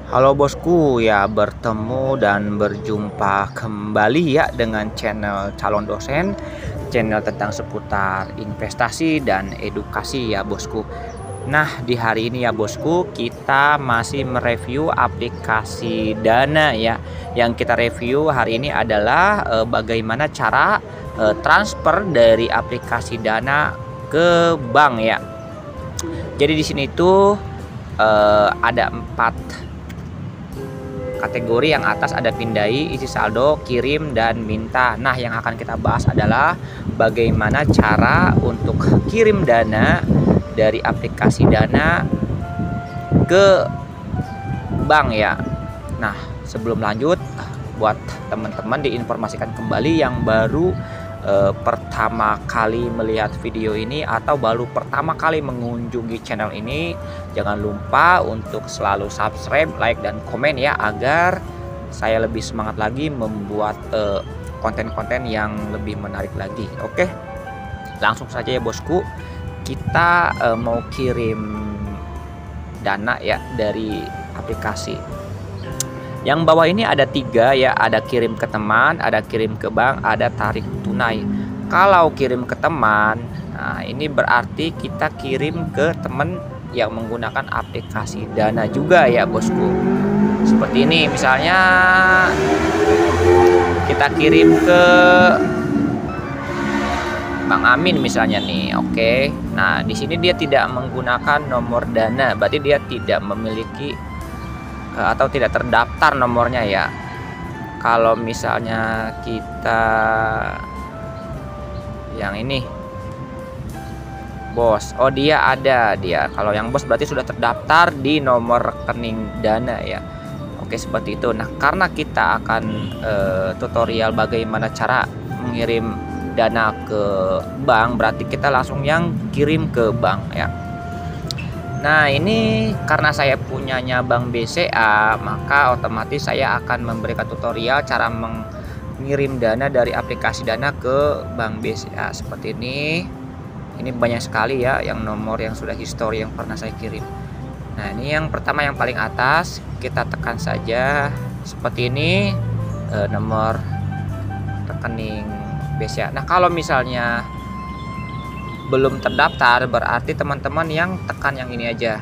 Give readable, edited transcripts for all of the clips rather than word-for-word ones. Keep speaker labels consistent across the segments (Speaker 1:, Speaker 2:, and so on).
Speaker 1: Halo bosku, ya bertemu dan berjumpa kembali ya dengan channel calon dosen, channel tentang seputar investasi dan edukasi ya bosku. Nah di hari ini ya bosku, kita masih mereview aplikasi Dana ya. Yang kita review hari ini adalah bagaimana cara transfer dari aplikasi Dana ke bank ya. Jadi di sini tuh ada 4 kategori. Yang atas ada pindai, isi saldo, kirim, dan minta. Nah yang akan kita bahas adalah bagaimana cara untuk kirim dana dari aplikasi Dana ke bank ya. Nah sebelum lanjut, buat teman-teman diinformasikan kembali yang baru pertama kali melihat video ini atau baru pertama kali mengunjungi channel ini, jangan lupa untuk selalu subscribe, like, dan komen ya, agar saya lebih semangat lagi membuat konten-konten yang lebih menarik lagi. Oke, langsung saja ya bosku, kita mau kirim dana ya dari aplikasi. Yang bawah ini ada 3 ya, ada kirim ke teman, ada kirim ke bank, ada tarik tunai. Kalau kirim ke teman, nah ini berarti kita kirim ke teman yang menggunakan aplikasi Dana juga ya bosku. Seperti ini misalnya kita kirim ke Bang Amin misalnya nih. Oke. Nah, di sini dia tidak menggunakan nomor Dana, berarti dia tidak memiliki atau tidak terdaftar nomornya ya. Kalau misalnya kita yang ini bos, oh dia ada dia. Kalau yang bos berarti sudah terdaftar di nomor rekening Dana ya. Oke seperti itu. Nah karena kita akan tutorial bagaimana cara mengirim dana ke bank, berarti kita langsung yang kirim ke bank ya. Nah ini karena saya punyanya Bank BCA, maka otomatis saya akan memberikan tutorial cara mengirim dana dari aplikasi Dana ke Bank BCA seperti ini. Ini banyak sekali ya yang nomor yang sudah histori yang pernah saya kirim. Nah ini yang pertama yang paling atas, kita tekan saja seperti ini, nomor rekening BCA. Nah kalau misalnya belum terdaftar, berarti teman-teman yang tekan yang ini aja.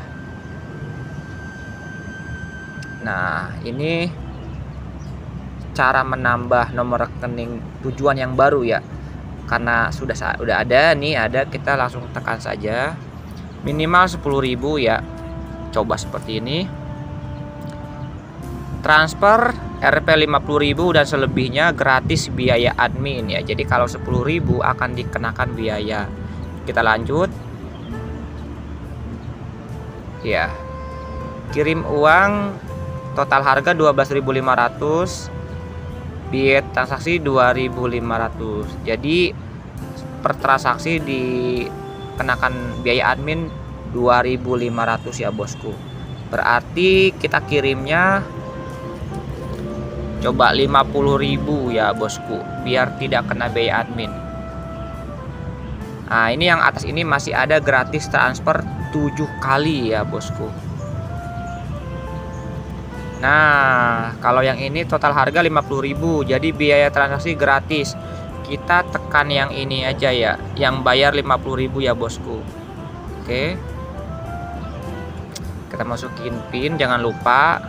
Speaker 1: Nah ini cara menambah nomor rekening tujuan yang baru ya, karena sudah ada nih, ada, kita langsung tekan saja minimal 10.000 ya. Coba seperti ini, transfer Rp 50.000 dan selebihnya gratis biaya admin ya. Jadi kalau 10.000 akan dikenakan biaya. Kita lanjut ya, kirim uang, total harga 12.500, biaya transaksi 2.500. jadi per transaksi dikenakan biaya admin 2.500 ya bosku. Berarti kita kirimnya coba 50.000 ya bosku, biar tidak kena biaya admin. Nah ini yang atas ini masih ada gratis transfer 7 kali ya bosku. Nah kalau yang ini total harga 50.000, jadi biaya transaksi gratis. Kita tekan yang ini aja ya, yang bayar 50.000 ya bosku. Oke, kita masukin PIN, jangan lupa.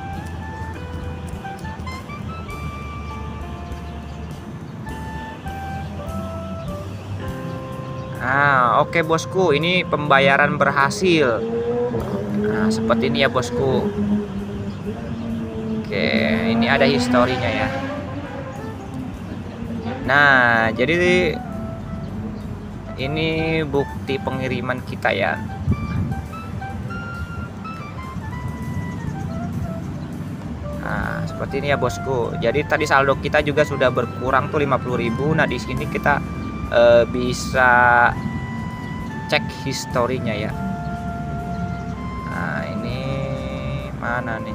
Speaker 1: Nah oke bosku, ini pembayaran berhasil. Nah seperti ini ya bosku. Oke, ini ada historinya ya. Nah jadi ini bukti pengiriman kita ya. Nah seperti ini ya bosku. Jadi tadi saldo kita juga sudah berkurang tuh 50.000. Nah di sini kita bisa cek historinya ya. Nah ini mana nih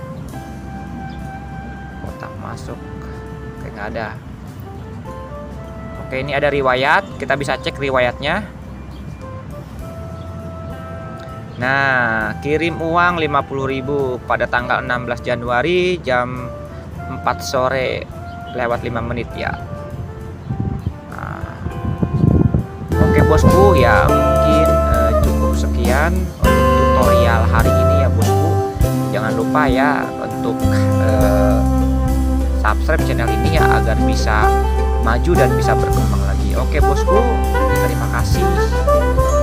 Speaker 1: kotak masuk, kayak nggak ada. Oke ini ada riwayat, kita bisa cek riwayatnya. Nah, kirim uang 50.000 pada tanggal 16 Januari jam 4 sore lewat 5 menit ya. Nah, oke bosku ya, mungkin cukup sekian untuk tutorial hari ini ya bosku. Jangan lupa ya untuk subscribe channel ini ya agar bisa maju dan bisa berkembang lagi. Oke bosku, terima kasih.